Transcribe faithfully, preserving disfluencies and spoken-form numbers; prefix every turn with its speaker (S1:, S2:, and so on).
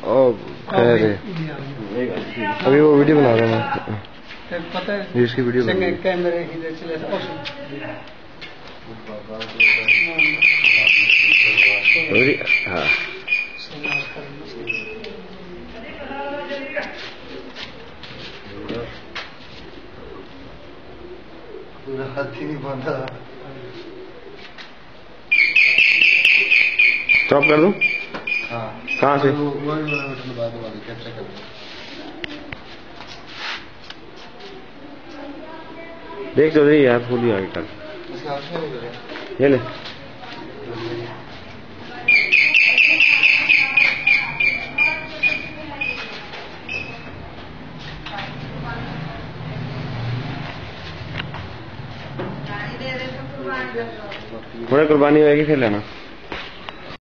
S1: ओ खैर है, अभी वो वीडियो बना रहा हूँ मैं,
S2: पता है
S1: इसकी वीडियो बना रहा हूँ।
S2: कैमरे इधर चले सॉरी
S1: हाँ
S3: पूरा हाथ ही नहीं बांधा।
S1: स्टॉप कर दूं?
S3: हाँ
S1: कहाँ से?
S3: वो वो बटन बाद वाले कैप्चर कर दो।
S1: देख तो रही यार, फूल ही आगे कल
S3: इसका ऑप्शन नहीं करें
S1: ये ले। थोड़ा कुर्बानी होगी फिर लेना।